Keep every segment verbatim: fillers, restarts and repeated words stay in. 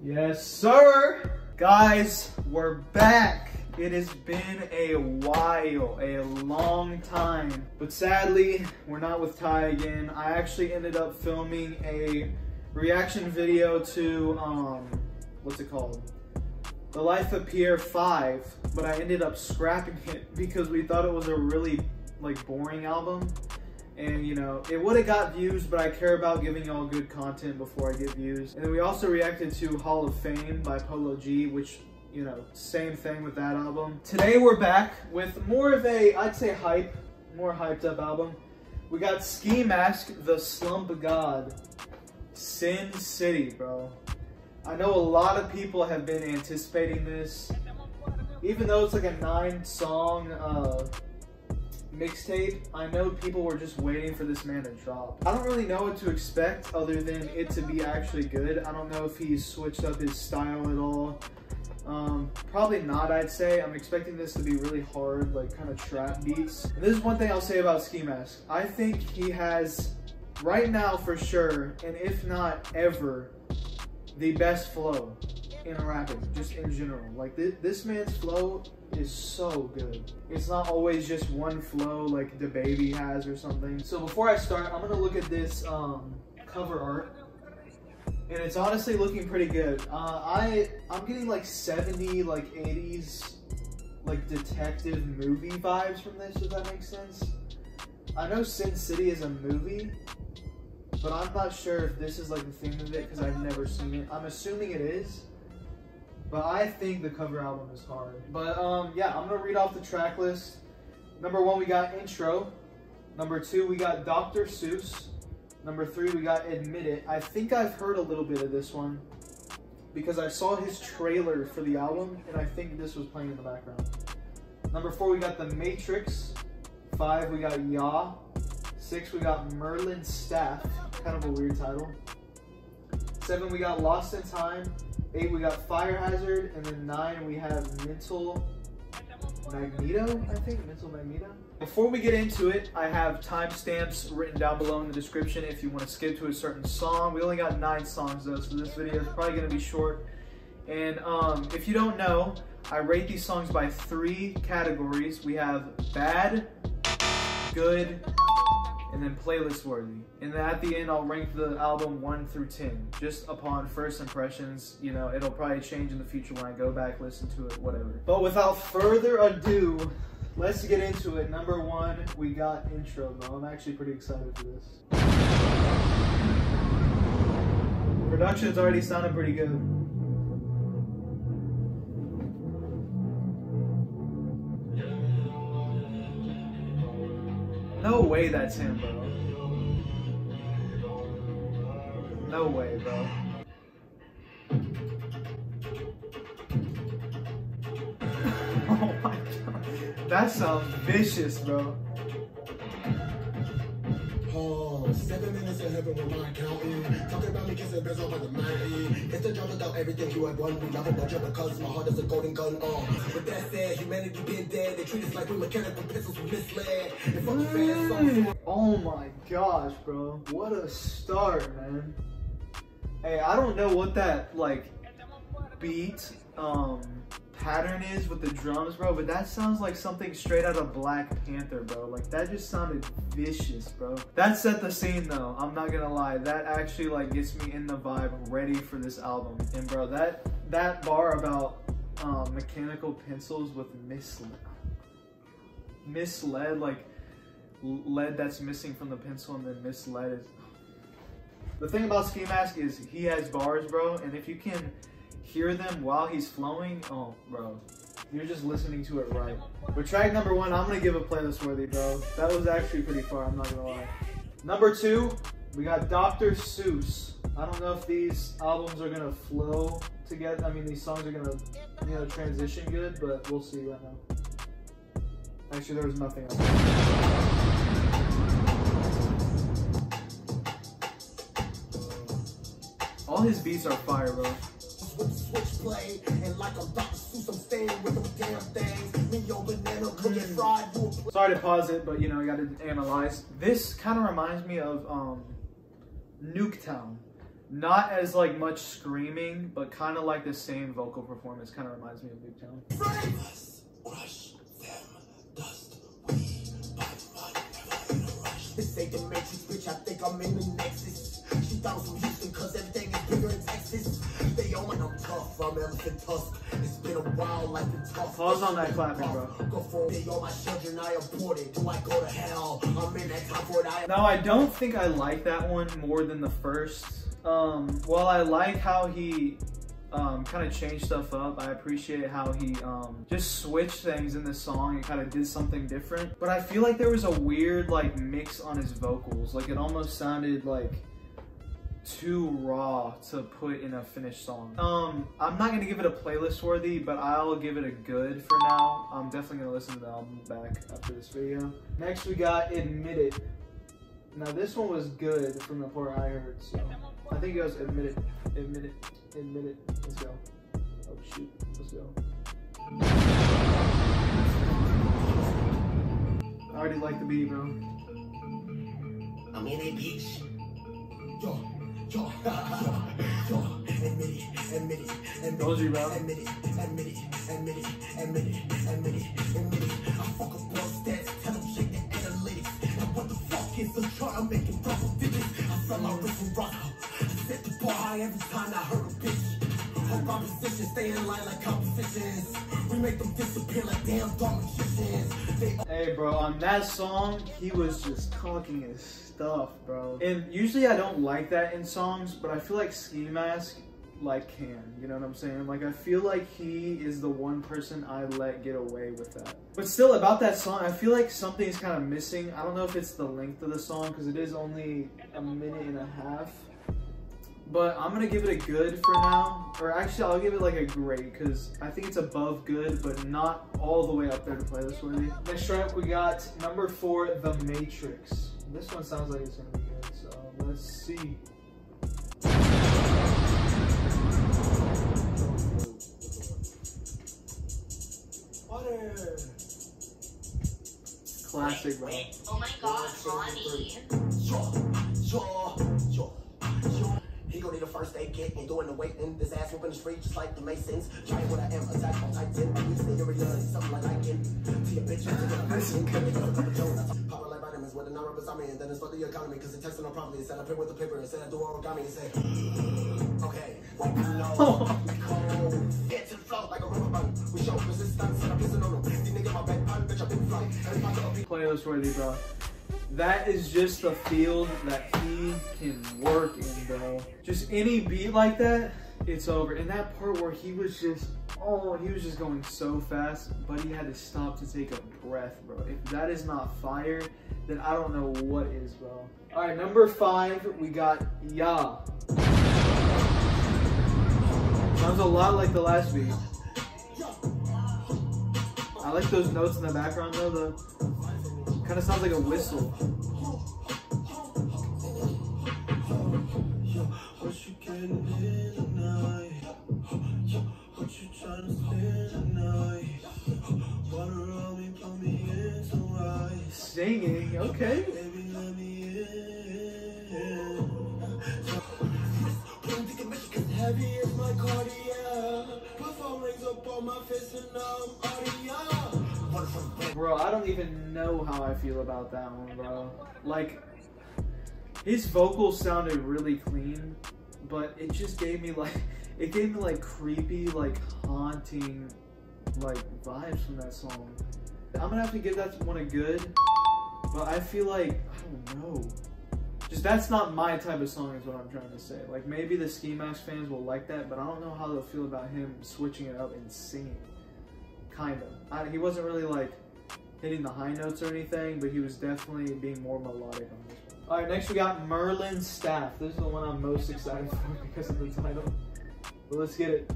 Yes, sir. Guys, we're back. It has been a while, a long time. But sadly, we're not with Ty again. I actually ended up filming a reaction video to, um, what's it called? The Life of Pierre five, but I ended up scrapping it because we thought it was a really, like, boring album. And, you know, it would have got views, but I care about giving y'all good content before I get views. And then we also reacted to Hall of Fame by Polo G, which, you know, same thing with that album. Today we're back with more of a, I'd say hype, more hyped up album. We got Ski Mask, The Slump God, Sin City, bro. I know a lot of people have been anticipating this. Even though it's like a nine song, uh, mixtape, I know people were just waiting for this man to drop. I don't really know what to expect other than it to be actually good. I don't know if he's switched up his style at all. Um, probably not, I'd say. I'm expecting this to be really hard, like kind of trap beats. And this is one thing I'll say about Ski Mask. I think he has, right now for sure, and if not ever, the best flow in rapping, just in general. Like th this man's flow is so good. It's not always just one flow like the Baby has or something. So before I start, I'm gonna look at this um, cover art, and it's honestly looking pretty good. Uh, I I'm getting like seventy, like eighties, like detective movie vibes from this, if that makes sense. I know Sin City is a movie, but I'm not sure if this is like the theme of it because I've never seen it. I'm assuming it is. But I think the cover album is hard. But um, yeah, I'm gonna read off the track list. Number one, we got Intro. Number two, we got Doctor Seuss. Number three, we got Admit It. I think I've heard a little bit of this one because I saw his trailer for the album and I think this was playing in the background. Number four, we got The Matrix. Five, we got Ya. Six, we got Merlin's Staff. Kind of a weird title. Seven, we got Lost in Time. Eight, we got Fire Hazard, and then nine, we have Mental Magneto, I think, Mental Magneto. Before we get into it, I have timestamps written down below in the description if you want to skip to a certain song. We only got nine songs though, so this video is probably going to be short. And um, if you don't know, I rate these songs by three categories. We have bad, good, and then playlist worthy. And then at the end, I'll rank the album one through ten, just upon first impressions. You know, it'll probably change in the future when I go back, listen to it, whatever. But without further ado, let's get into it. Number one, we got Intro, bro. I'm actually pretty excited for this. Production's already sounded pretty good. No way that's him, bro. No way, bro. Oh my god. That sounds vicious, bro. Oh, seven minutes in heaven with my accountant. Talking about me kissing bears off of the mountain. It's the job without everything you have won. We love it, but you're because my heart is a golden gun. Oh, with that said, humanity been dead. They treat us like we mechanical pistols we misled. And fucking fast songs. Oh my gosh, bro. What a start, man. Hey, I don't know what that, like, beat, um, pattern is with the drums, bro, but that sounds like something straight out of Black Panther, bro. Like, that just sounded vicious, bro. That set the scene, though. I'm not gonna lie. That actually, like, gets me in the vibe, ready for this album. And, bro, that, that bar about um, mechanical pencils with misled, misled, like, lead that's missing from the pencil and then misled is... The thing about Ski Mask is he has bars, bro, and if you can hear them while he's flowing, oh, bro, you're just listening to it right. But track number one, I'm gonna give a playlist worthy, bro. That was actually pretty far, I'm not gonna lie. Number two, we got Doctor Seuss. I don't know if these albums are gonna flow together. I mean, these songs are gonna, you know, transition good, but we'll see right now. Actually, there was nothing else. All his beats are fire, bro. Switchblade, and like I'm Doctor Seuss, I'm staying with them damn things. Me, your banana, cookie fried. Sorry to pause it, but you know, you gotta analyze. This kind of reminds me of um, Nuketown. Not as like much screaming, but kind of like the same vocal performance. Kind of reminds me of Big Town. Rush them, dust we by mud, never in a rush. This ain't the Matrix, bitch. I think I'm in the Nexus. She thought from Houston, cause everything is bigger in Texas. They all I'm tough, I'm Elephant Tusk. It's been a while, life been tough. Pause on that clapping, bro. Go for it, all my children, I aborted. Do I go to hell? I'm in that time for it. I Now, I don't think I like that one more than the first. Um, while I like how he um, kind of changed stuff up, I appreciate how he um, just switched things in the song and kind of did something different. But I feel like there was a weird like mix on his vocals. Like it almost sounded like too raw to put in a finished song. Um, I'm not gonna give it a playlist worthy, but I'll give it a good for now. I'm definitely gonna listen to the album back after this video. Next we got Admit It. Now this one was good from the part I heard, so I think it goes Admit It, Admit It, Admit It. Let's go. Oh shoot, let's go. I already like the beat, bro. I'm in a beach. Yo, yo, yo, yo. Admit it, admit it, admit Told you, it, bro. admit it, admit it, admit it, admit it, admit it, admit it. I fuck up bro stats, tell them shake the analytics. Now what the fuck is the chart? I'm making double digits. I fell out with a rock. I set the bar high every time I heard a bitch. Hope opposition stay in line like competitions. We make them disappear like damn dog magicians. They Hey bro, on that song, he was just talking his stuff, bro. And usually I don't like that in songs, but I feel like Ski Mask like can, you know what I'm saying? Like I feel like he is the one person I let get away with that. But still, about that song, I feel like something's kind of missing. I don't know if it's the length of the song, because it is only a minute and a half. But I'm gonna give it a good for now. Or actually, I'll give it like a great, because I think it's above good, but not all the way up there to playlist worthy. Next track, we got number four, The Matrix. This one sounds like it's gonna be good, so let's see. Water. Classic, bro. Oh my god, Ronnie. Yo, yo, yo, yo. He gon' need a first aid kit and doing the waiting. This ass whooping the street just like the Masons. Trying what I am, attack on Titan. I need to area, something like I can. To your bitch, power like vitamins with the non beside me, and then it's for the economy. Cause it texting on properly. It said I print with the paper, and said I do origami, and said, okay, what you know? Cold. Get to the flow like a rubber band. We show resistance, and I'm pissing on them. These niggas my bed, I'm bitch, I've been flying. Playlist worthy, bro. That is just the field that he can work in, bro. Just any beat like that, it's over. And that part where he was just, oh, he was just going so fast, but he had to stop to take a breath, bro. If that is not fire, then I don't know what is, bro. All right, number five, we got Ya. Sounds a lot like the last beat. I like those notes in the background, though. The kind of sounds like a whistle. What you getting in tonight? What you trying to spend tonight? Water on me, put me in some ice. Singing, okay. Baby, let me in. When you can make it heavy is my cardiac. Put four rings up on my fist and now I'm audio. Bro, I don't even know how I feel about that one, bro. Like, his vocals sounded really clean, but it just gave me like, it gave me like creepy, like haunting, like vibes from that song. I'm gonna have to give that one a good, but I feel like, I don't know. Just that's not my type of song is what I'm trying to say. Like maybe the Ski Mask fans will like that, but I don't know how they'll feel about him switching it up and singing. Kind of. I, he wasn't really like hitting the high notes or anything, but he was definitely being more melodic on this one. All right, next we got Merlin Staff. This is the one I'm most excited for because of the title. But let's get it.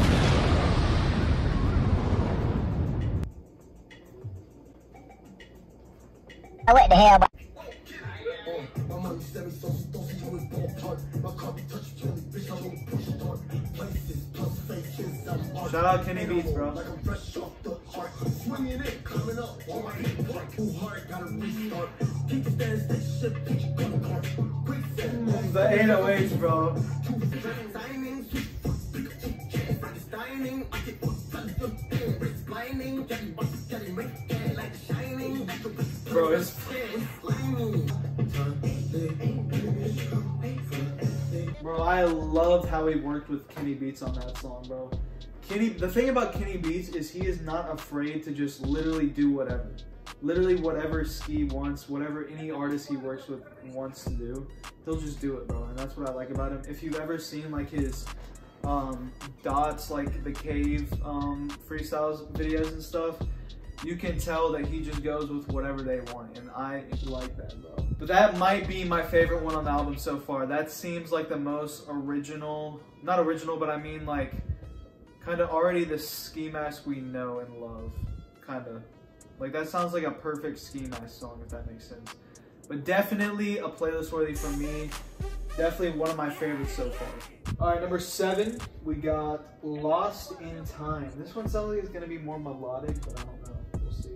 Oh, what the hell? My money send me so she thought she was ball part. My car be touched jelly, bitch, I won't push start. Places, plus faces, I'm art. Shout out Kenny Beats, bro. Like I'm fresh off the heart. Swinging it, coming up on my hip park. Too hard, gotta restart. Keep stairs, that shit, bitch, gonna park. Quick set. The eight oh eights, bro. Too shining, Frankensteining, I get what's blinding, getting what's getting wicked, like shining, Bro, it's Bro, I loved how he worked with Kenny Beats on that song, bro. Kenny, the thing about Kenny Beats is he is not afraid to just literally do whatever. Literally whatever Ski wants, whatever any artist he works with wants to do, he'll just do it, bro. And that's what I like about him. If you've ever seen like his um, Dots, like the Cave um, freestyles videos and stuff, you can tell that he just goes with whatever they want, and I like that, bro. But that might be my favorite one on the album so far. That seems like the most original, not original, but I mean like kind of already the Ski Mask we know and love, kind of. Like that sounds like a perfect Ski Mask song, if that makes sense. But definitely a playlist worthy for me. Definitely one of my favorites so far. All right, number seven, we got Lost in Time. This one sounds like it's gonna be more melodic, but I don't know. We'll see.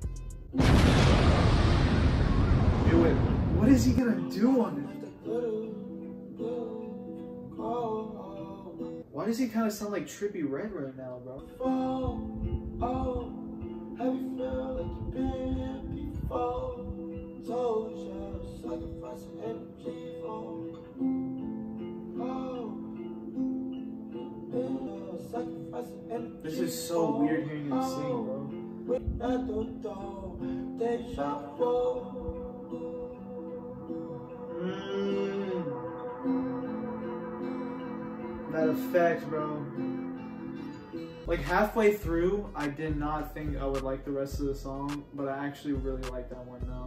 Do it. What is he gonna do on it? Why does he kind of sound like Trippie Redd right now, bro? Oh, oh. Have you felt like you've been here before? Told you, sacrificing energy for. Oh, sacrificing energy. This is so weird hearing him sing, bro. Mm. That effect, bro. Like halfway through, I did not think I would like the rest of the song, but I actually really like that one now.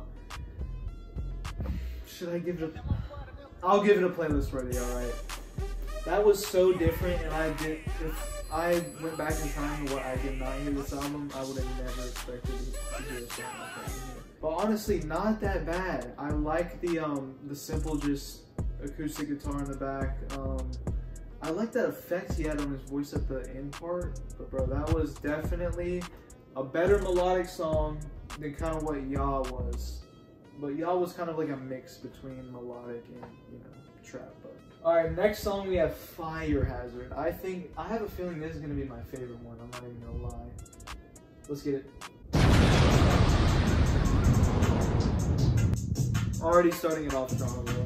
Should I give it a... I'll give it a playlist worthy, alright. That was so different, and I did... If I went back in time to what I did not hear this album, I would have never expected to hear a song like that in here. But honestly, not that bad. I like the, um, the simple just acoustic guitar in the back. Um... I like that effect he had on his voice at the end part, but bro, that was definitely a better melodic song than kind of what Ya was. But Ya was kind of like a mix between melodic and, you know, trap. But all right, next song we have Fire Hazard. I think, I have a feeling this is gonna be my favorite one. I'm not even gonna lie. Let's get it. Already starting it off strong, bro.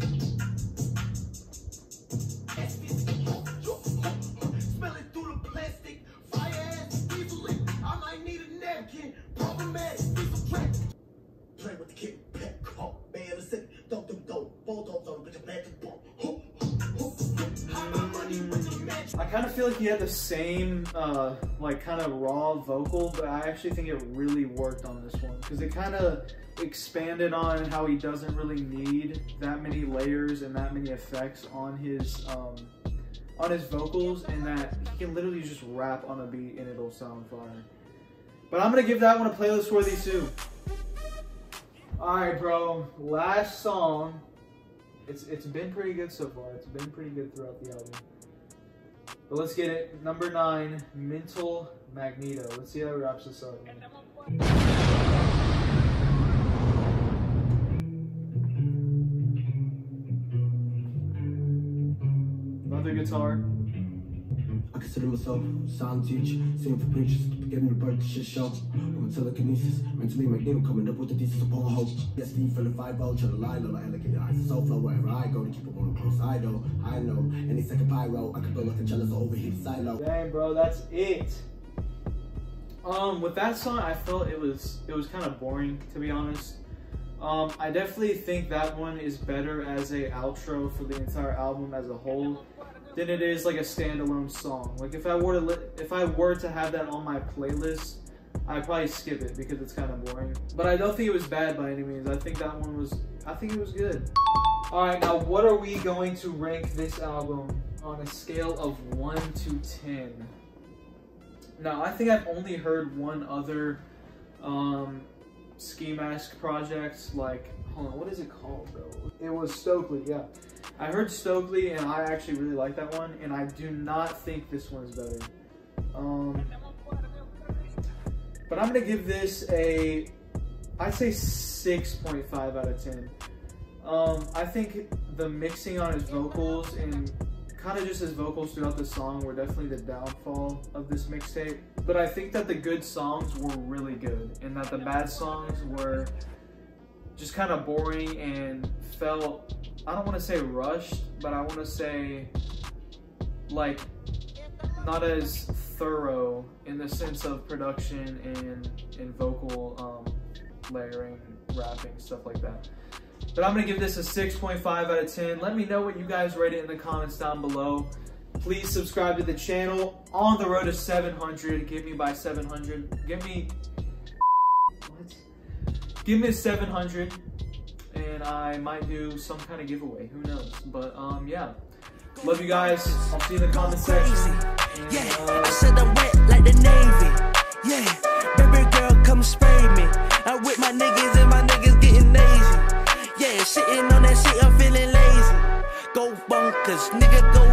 I kind of feel like he had the same, uh, like, kind of raw vocal, but I actually think it really worked on this one because it kind of expanded on how he doesn't really need that many layers and that many effects on his, um, on his vocals, and that he can literally just rap on a beat and it'll sound fire. But I'm gonna give that one a playlist worthy too. All right, bro. Last song. It's it's been pretty good so far. It's been pretty good throughout the album. But let's get it. Number nine, Mental Magneto. Let's see how he wraps this up. Another guitar. I consider myself a sound teacher, singing for preachers, getting the birth to shit show. I'm a telekinesis, mentally magneto, coming up with the thesis upon hope. Yes, me from the five oh, trying to lie low, like elegant eyes, so flow wherever I go to keep it on close. I know, I know, any second pyro, I could build like a jealous overheated silo. Dang, bro, that's it. Um, with that song, I felt it was it was kind of boring, to be honest. Um, I definitely think that one is better as a outro for the entire album as a whole than it is like a standalone song. Like if I were to if I were to have that on my playlist, I'd probably skip it because it's kind of boring. But I don't think it was bad by any means. I think that one was I think it was good. All right, now what are we going to rank this album on a scale of one to ten? Now I think I've only heard one other um, Ski Mask project. Like, hold on, what is it called, bro? It was Stokely, yeah. I heard Stokely and I actually really like that one, and I do not think this one is better. Um, but I'm gonna give this a, I'd say six point five out of ten. Um, I think the mixing on his vocals and kind of just his vocals throughout the song were definitely the downfall of this mixtape. But I think that the good songs were really good, and that the bad songs were just kind of boring and felt, I don't want to say rushed, but I want to say like not as thorough in the sense of production and, and vocal um, layering, rapping, stuff like that. But I'm gonna give this a six point five out of ten. Let me know what you guys rate it in the comments down below. Please subscribe to the channel. On the road to seven hundred. Give me by seven hundred. Give me, what? Give me seven hundred, and I might do some kind of giveaway. Who knows? But um, yeah. Love you guys. I'll see you in the comment section. And, yeah, uh, I said I'm wet like the Navy. Yeah, baby girl, come spray me. I with my niggas and my niggas getting lazy. Yeah, sitting on that shit, I'm feeling lazy. Go bonkers, nigga, go